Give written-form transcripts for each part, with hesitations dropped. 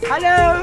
Hello.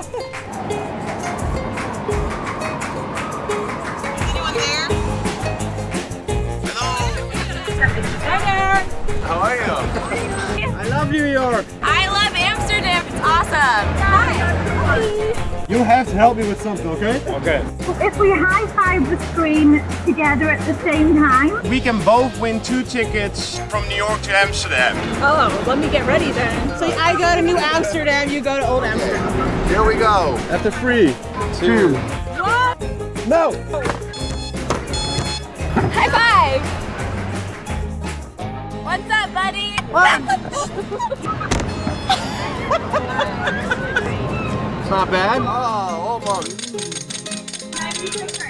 Anyone there? Hello. Hi there. How are you? I love New York. I love Amsterdam. It's awesome. Hi. You have to help me with something, okay? Okay. If we high five the screen together at the same time. We can both win 2 tickets from New York to Amsterdam. Oh, let me get ready then. So I go to New Amsterdam, you go to Old Amsterdam. Here we go. After 3, 2. What? No. High five. What's up, buddy? It's not bad. Oh, almost.